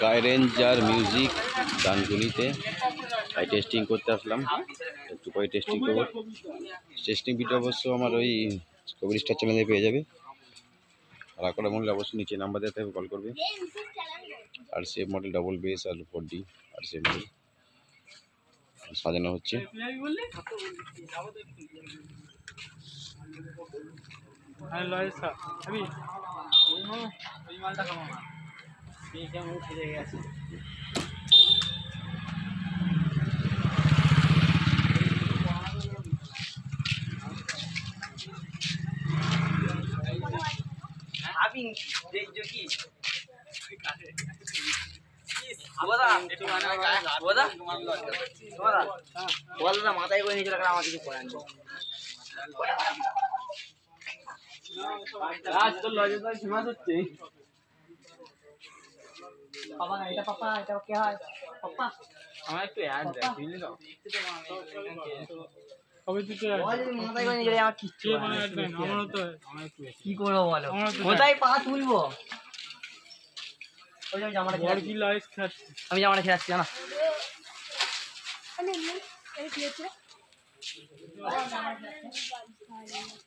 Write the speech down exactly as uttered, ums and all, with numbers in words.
Sky ranger music ডানকুনিতে তাই testing করতে আসলাম, একটু পরে টেস্টিং করবো। টেস্টিং ভিডিও অবশ্য আমার ওই কবির স্টার চ্যানেলে পেয়ে যাবে। আর আকড়া মডেল অবশ্যই নিচে নাম্বার দিতে হবে, কল করবে। আর সে মডেল ডবল বেস আর ফোর ডি আর সে মডেল সাজানো হচ্ছে। মাথায় করে নিয়েছিল আমার কিছু করেন পাপা এটা পাপা এটা কে হয় পাপা আমার একটু অ্যাড দেয় বুঝলি তো কবে তুই মাথায় করে নিয়ে আমার কিচ্ছু আমারও তো কি করবো বলো কোথায় পা তুলবো ওই আমি জামাটা ছেড়ে কি লাইস খাচ্ছি আমি জামাটা ছেড়ে আসছি জানা এই কি হচ্ছে